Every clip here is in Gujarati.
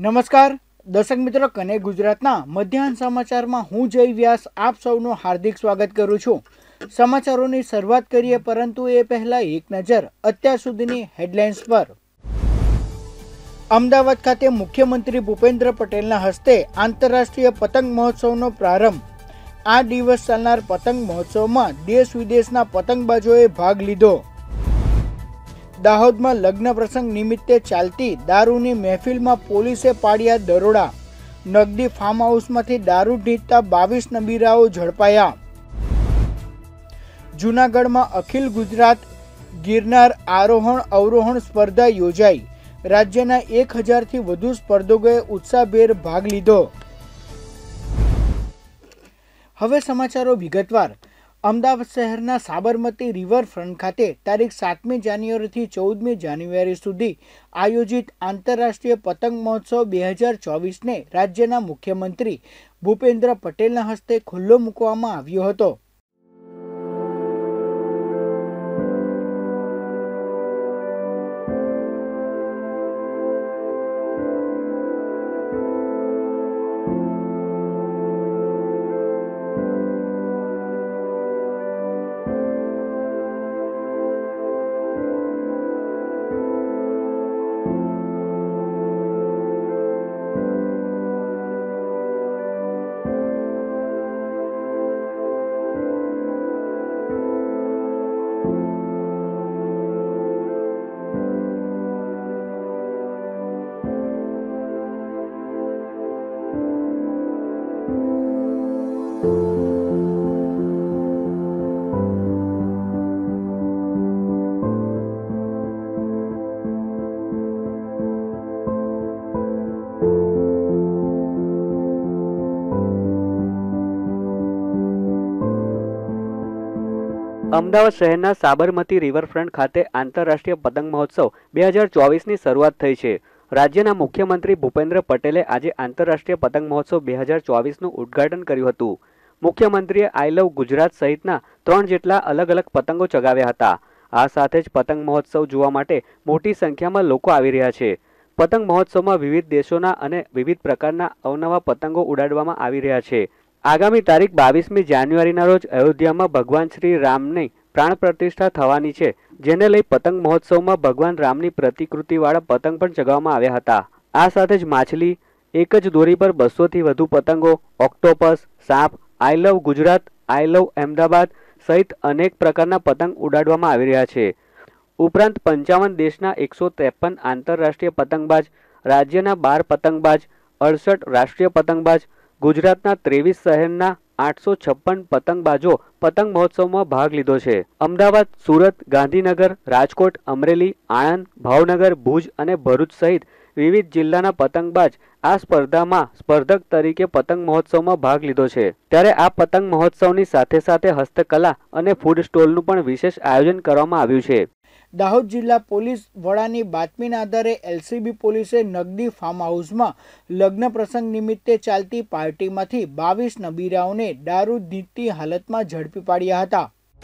નમસ્કાર દર્શક મિત્રો, કને ગુજરાતના મધ્યાહન સમાચારમાં હું જય વ્યાસ આપ સૌનું હાર્દિક સ્વાગત કરું છું। સમાચારોની શરૂઆત કરીએ, પરંતુ એ પહેલા એક નજર અત્યાર સુધીની હેડલાઇન્સ પર। અમદાવાદ ખાતે મુખ્યમંત્રી ભૂપેન્દ્ર પટેલના હસ્તે આંતરરાષ્ટ્રીય પતંગ મહોત્સવનો પ્રારંભ। આ દિવસ ચાલનાર પતંગ મહોત્સવમાં દેશ વિદેશના પતંગબાજોએ ભાગ લીધો। દાહોદ में लग्न प्रसंग निमित्ते चालती दारूनी महफिल में पोलीसे पाड्या दरोड़ा। नगदी फार्म हाउस में दारू ढींचता 22 नबीराओ झड़पाया। जूनागढ़ में अखिल गुजरात गिरनार आरोहण अवरोहण स्पर्धा योजाई। राज्यना 1000 थी वधु स्पर्धकोए उत्साहभेर भाग लीधो। हवे समाचारो विगतवार। अमदावाद शहरना साबरमती रिवरफ्रंट खाते तारीख 7 जान्युआरी थी 14 जान्युआरी सुधी आयोजित आंतरराष्ट्रीय पतंग महोत्सव 2024 ने राज्यना मुख्यमंत्री भूपेन्द्र पटेलना हस्ते खुल्लो मूकवामां आव्यो हतो। अमदावाद शहरना साबरमती रिवरफ्रंट खाते आंतरराष्ट्रीय पतंग महोत्सव 2024 ની શરૂઆત થઈ છે। રાજ્યના મુખ્યમંત્રી ભૂપેન્દ્ર પટેલે આજે આંતરરાષ્ટ્રીય પતંગ મહોત્સવ 2024 નું ઉદ્ઘાટન કર્યું હતું। મુખ્યમંત્રીએ આઈ લવ ગુજરાત સહિતના 3 જેટલા અલગ અલગ પતંગો ચગાવ્યા હતા। આ સાથે જ પતંગ મહોત્સવ જોવા માટે મોટી સંખ્યામાં લોકો આવી રહ્યા છે। પતંગ મહોત્સવમાં વિવિધ દેશોના અને વિવિધ પ્રકારના અવનવા પતંગો ઉડાડવામાં આવી રહ્યા છે। आगामी तारीख 22 जान्युआरीना रोज अयोध्या में भगवान श्री रामनी प्राण प्रतिष्ठा थवानी छे, जेने लई पतंग महोत्सव में भगवान रामनी प्रतिकृतिवाळा पतंग पण चगाववामां आव्या हता। आ साथे ज माछली, एक ज दोरी पर 200 थी वधु पतंगो, ऑक्टोपस, साप, I love Gujarat, I love Ahmedabad सहित अनेक प्रकारना पतंग उडाडवामां आवी रह्या छे। उपरांत 55 देशना 153 आंतरराष्ट्रीय पतंगबाज, राज्यना 12 पतंगबाज, 68 राष्ट्रीय पतंगबाज, गुजरातना 23 शहरना 856 पतंगबाजो पतंग महोत्सव में भाग लीधो छे। अमदावाद, सूरत, गांधीनगर, राजकोट, अमरेली, आणंद, भावनगर, भुज अने भरूच सहित विविध जिल्लाना पतंगबाज आ स्पर्धामां स्पर्धक तरीके पतंग महोत्सव में भाग लीधो छे। त्यारे आ पतंग महोत्सवनी साथे साथे हस्तकला अने फूड स्टोलनुं पण विशेष आयोजन करवामां आव्युं छे। दाहोद जिल्ला पोलीस वडानी बातमीना आधारे एलसीबी पोलीसे नगदी फार्म हाउस में लग्न प्रसंग निमित्ते चालती पार्टी में 22 नबीराओने दारू ढींचती हालत में झड़पी पाड्या हता।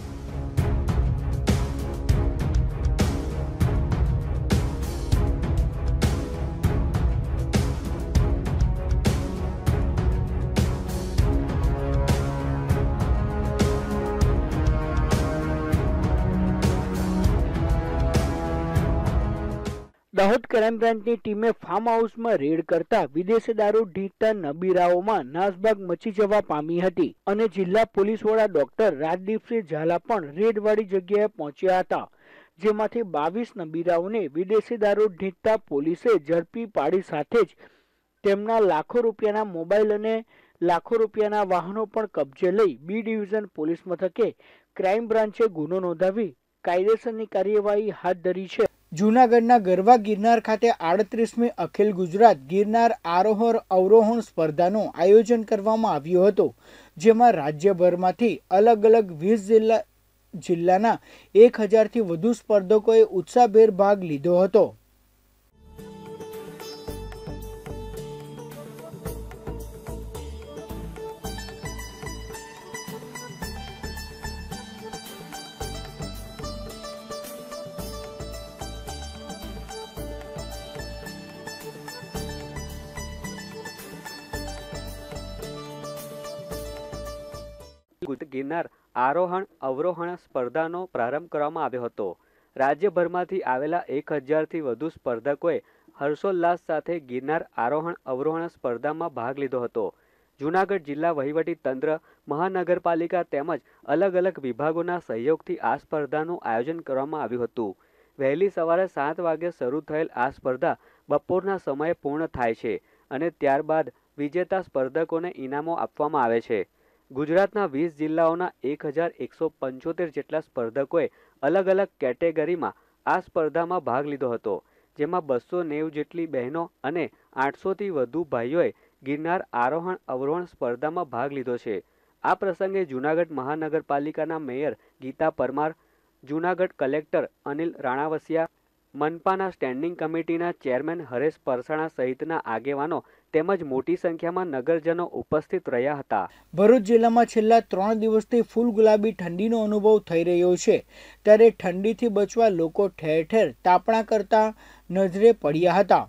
दाहोद क्राइम ब्रांचनी टीमे फार्म हाउस में रेड करता विदेशी दारू ढींचता नबीराओमां नासभाग मची जवा पामी हती अने जिल्ला पोलीस वडा डॉक्टर राजदीपसिंह झाला पण रेडवाड़ी जग्याए पहोंच्या हता, जेमांथी 22 नबीराओने विदेशी दारू ढींचता पोलीसे झड़पी पाड़ी साथे ज तेमना लाखों रूपियाना मोबाइल अने लाखों रूपियाना वाहनों पण कब्जे लई बी डिविजन पोलीस मथके क्राइम ब्रांचे गुनो नोंधावी कायदेसरनी कार्यवाही हाथ धरी छे। जूनागढ़ना गरवा गिरनार खाते 38મી अखिल गुजरात गिरनार आरोहण अवरोहण स्पर्धाનું આયોજન કરવામાં આવ્યું હતું, જેમાં રાજ્યભરમાંથી अलग अलग 20 જિલ્લાના 1000 થી વધુ સ્પર્ધકોએ ઉત્સાહભેર ભાગ લીધો હતો। ગિરનાર આરોહણ અવરોહણ સ્પર્ધાનો પ્રારંભ કરવામાં આવ્યો હતો। રાજ્યભરમાંથી આવેલા 1000થી વધુ સ્પર્ધકોએ હર્ષોલ્લાસ સાથે ગિરનાર આરોહણ અવરોહણ સ્પર્ધામાં ભાગ લીધો હતો। જૂનાગઢ જિલ્લા વહીવટી તંત્ર, મહાનગરપાલિકા તેમજ અલગ અલગ વિભાગોના સહયોગથી આ સ્પર્ધાનું આયોજન કરવામાં આવ્યું હતું। વહેલી સવારે 7 વાગે શરૂ થયેલ આ સ્પર્ધા બપોરના સમયે પૂર્ણ થાય છે અને ત્યારબાદ વિજેતા સ્પર્ધકોને ઇનામો આપવામાં આવે છે। ગુજરાતના 20 જિલ્લાઓના 1175 જેટલા સ્પર્ધકોએ અલગ અલગ કેટેગરીમાં આ સ્પર્ધામાં ભાગ લીધો હતો, જેમાં 290 જેટલી બહેનો અને 800થી વધુ ભાઈઓએ ગિરનાર આરોહણ અવરોહણ સ્પર્ધામાં ભાગ લીધો છે। આ પ્રસંગે જૂનાગઢ મહાનગરપાલિકાના મેયર ગીતા પરમાર, જૂનાગઢ કલેક્ટર અનિલ રાણાવસિયા, મનપાના સ્ટેન્ડિંગ કમિટીના ચેરમેન હરેશ પરસાણા સહિતના આગેવાનો તેમજ મોટી સંખ્યામાં નગરજનો ઉપસ્થિત રહ્યા હતા। ભરૂચ જિલ્લામાં છેલ્લા 3 દિવસથી ફૂલ ગુલાબી ઠંડીનો અનુભવ થઈ રહ્યો છે, ત્યારે ઠંડીથી બચવા લોકો ઠેર ઠેર તાપણા કરતા નજરે પડ્યા હતા।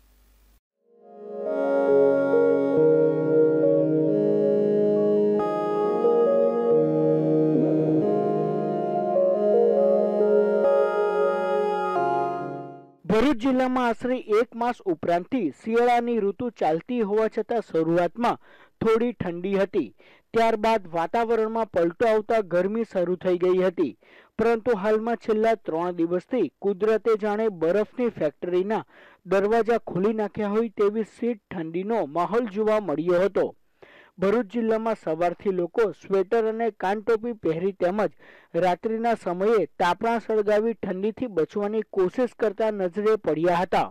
ભરૂચ જિલ્લામાં આશરે 1 માસ ઉપરાંતથી શિયાળાની ઋતુ ચાલતી હોવા છતાં શરૂઆતમાં થોડી ઠંડી હતી, ત્યારબાદ વાતાવરણમાં પલટો આવતા ગરમી શરૂ થઈ ગઈ હતી, પરંતુ હાલમાં છેલ્લા 3 દિવસથી કુદરતે જાણે બરફની ફેક્ટરીના દરવાજા ખોલી નાખ્યા હોય તેવી શીત ઠંડીનો માહોલ જોવા મળ્યો હતો। ભરૂચ જિલ્લામાં સવારથી લોકો સ્વેટર અને કાનટોપી પહેરી તેમજ રાત્રિના સમયે તાપણા સળગાવી ઠંડીથી બચવાની કોશિશ કરતા નજરે પડ્યા હતા।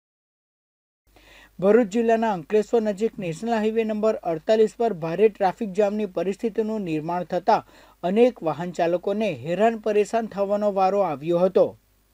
ભરૂચ જિલ્લાના અંકલેશ્વર નજીક નેશનલ હાઈવે નંબર 48 પર ભારે ટ્રાફિક જામની પરિસ્થિતિનું નિર્માણ થતા અનેક વાહન ચાલકોને હેરાન પરેશાન થવાનો વારો આવ્યો હતો।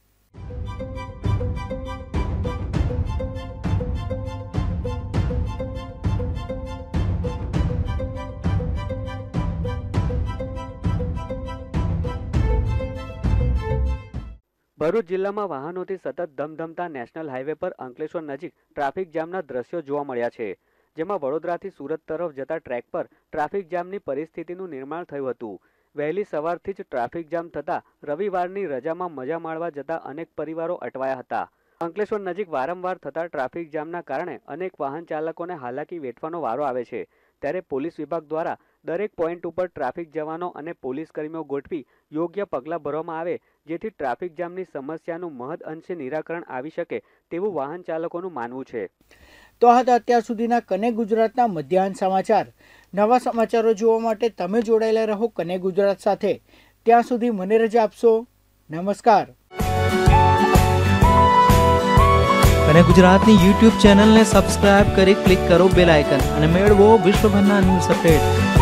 ભરૂચ જિલ્લામાં વાહનોથી સતત ધમધમતા નેશનલ હાઈવે પર અંકલેશ્વર નજીક ટ્રાફિક જામના દ્રશ્યો જોવા મળ્યા છે, જેમાં વડોદરાથી સુરત તરફ જતા ટ્રેક પર ટ્રાફિક જામની પરિસ્થિતિનું નિર્માણ થયું હતું। વહેલી સવારથી જ ટ્રાફિક જામ થતા રવિવારની રજામાં મજા માણવા જતા અનેક પરિવારો અટવાયા હતા। અંકલેશ્વર નજીક વારંવાર થતા ટ્રાફિક જામના કારણે અનેક વાહન ચાલકોને હાલાકી વેઠવાનો વારો આવે છે, ત્યારે પોલીસ વિભાગ દ્વારા દરેક પોઈન્ટ ઉપર ટ્રાફિક જવાનો અને પોલીસ કર્મીઓ ગોઠવી યોગ્ય પગલાં ભરવામાં આવે, જેથી ટ્રાફિક જામની સમસ્યાનું મહદ અંશે નિરાકરણ આવી શકે તેવું વાહન ચાલકોનું માનવું છે। તો આ હતા અત્યાર સુધીના કનેક્ટ ગુજરાતના મધ્યાહન સમાચાર। નવા સમાચારો જોવા માટે તમે જોડાયેલા રહો કનેક્ટ ગુજરાત સાથે। ત્યાં સુધી મને રજા આપશો। નમસ્કાર। કનેક્ટ ગુજરાતની YouTube ચેનલને સબસ્ક્રાઇબ કરી ક્લિક કરો બેલ આઇકન અને મેળવો વિશ્વભરના ન્યૂઝ અપડેટ।